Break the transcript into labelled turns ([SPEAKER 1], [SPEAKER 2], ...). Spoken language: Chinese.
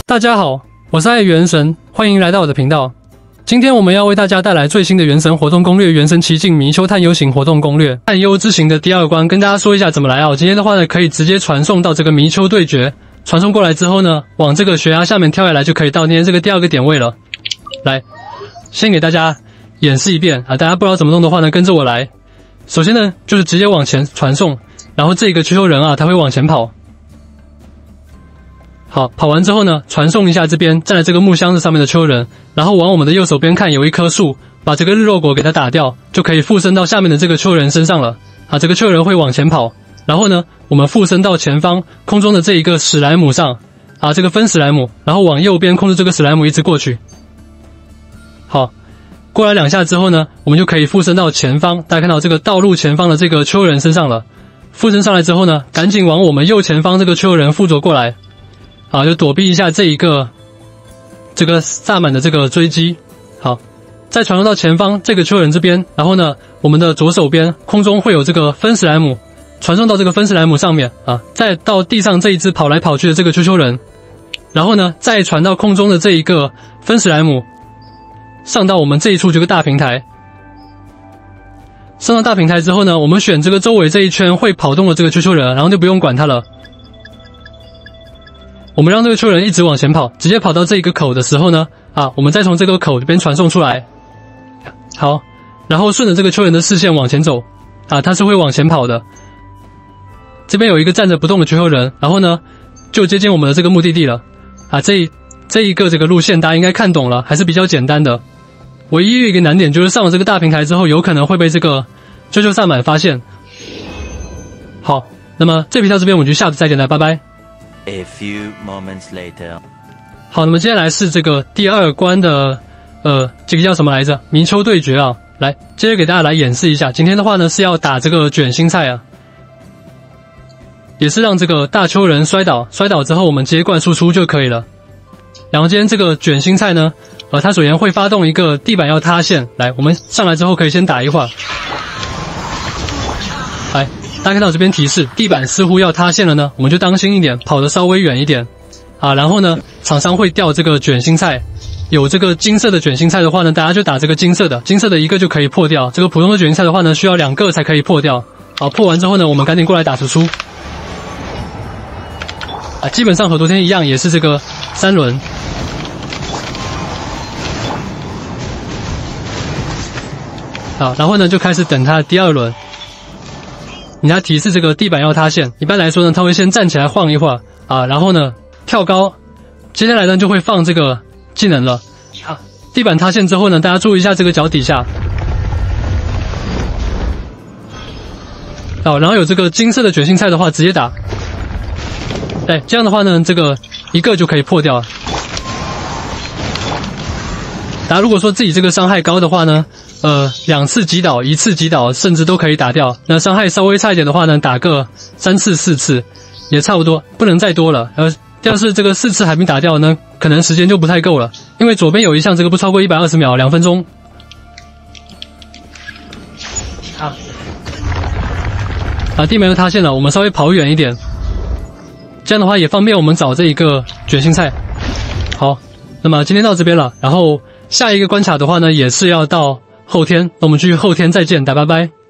[SPEAKER 1] 大家好，我是爱原神，欢迎来到我的频道。今天我们要为大家带来最新的原神活动攻略——原神奇境迷丘探幽行活动攻略。探幽之行的第2关，跟大家说一下怎么来啊。今天的话呢，可以直接传送到这个迷丘对决，传送过来之后呢，往这个悬崖下面跳下来，就可以到今天这个第2个点位了。来，先给大家演示一遍啊，大家不知道怎么弄的话呢，跟着我来。首先呢，就是直接往前传送，然后这个丘人啊，他会往前跑。好，跑完之后呢，传送一下这边站在这个木箱子上面的丘人，然后往我们的右手边看有一棵树，把这个日落果给它打掉，就可以附身到下面的这个丘人身上了。啊，这个丘人会往前跑，然后呢，我们附身到前方空中的这一个史莱姆上，啊，这个分史莱姆，然后往右边控制这个史莱姆一直过去。好，过来2下之后呢，我们就可以附身到前方，大家看到这个道路前方的这个丘人身上了。附身上来之后呢，赶紧往我们右前方这个丘人附着过来。啊，就躲避一下这个萨满的这个追击。好，再传送到前方这个丘人这边，然后呢，我们的左手边空中会有这个分史莱姆，传送到这个分史莱姆上面啊，再到地上这一只跑来跑去的这个丘人，然后呢，再传到空中的这一个分史莱姆，上到我们这一处这个大平台。上到大平台之后呢，我们选这个周围这一圈会跑动的这个丘人，然后就不用管它了。我们让这个丘人一直往前跑，直接跑到这一个口的时候呢，啊，我们再从这个口这边传送出来。好，然后顺着这个丘人的视线往前走，啊，他是会往前跑的。这边有一个站着不动的丘人，然后呢，就接近我们的这个目的地了。啊，这一个这个路线大家应该看懂了，还是比较简单的。唯一一个难点就是上了这个大平台之后，有可能会被这个啾萨满发现。好，那么这批到这边我们就下次再见了，拜拜。
[SPEAKER 2] A few moments later.
[SPEAKER 1] 好，那么接下来是这个第2关的这个叫什么来着？迷丘对决啊！来，接着给大家来演示一下。今天的话呢是要打这个卷心菜啊，也是让这个大丘人摔倒，摔倒之后我们直接灌输出就可以了。然后今天这个卷心菜呢，它首先会发动一个地板要塌陷，来，我们上来之后可以先打一会儿。来。大家看到这边提示，地板似乎要塌陷了呢，我们就当心一点，跑得稍微远一点啊。然后呢，厂商会掉这个卷心菜，有这个金色的卷心菜的话呢，大家就打这个金色的，金色的一个就可以破掉。这个普通的卷心菜的话呢，需要2个才可以破掉。好，破完之后呢，我们赶紧过来打输出。啊，基本上和昨天一样，也是这个3轮。好，然后呢就开始等它的第2轮。你要提示这个地板要塌陷，一般来说呢，它会先站起来晃一会儿啊，然后呢跳高，接下来呢就会放这个技能了。啊，地板塌陷之后呢，大家注意一下这个脚底下。好，然后有这个金色的卷心菜的话，直接打。对，这样的话呢，这个一个就可以破掉了。大家如果说自己这个伤害高的话呢，2次击倒、1次击倒，甚至都可以打掉。那伤害稍微差一点的话呢，打个3次、4次也差不多，不能再多了。要是这个4次还没打掉呢，可能时间就不太够了，因为左边有一项这个不超过120秒，2分钟。地板又塌陷了，我们稍微跑远一点，这样的话也方便我们找这一个卷心菜。好，那么今天到这边了，然后下一个关卡的话呢，也是要到后天，那我们继续后天再见，大家拜拜。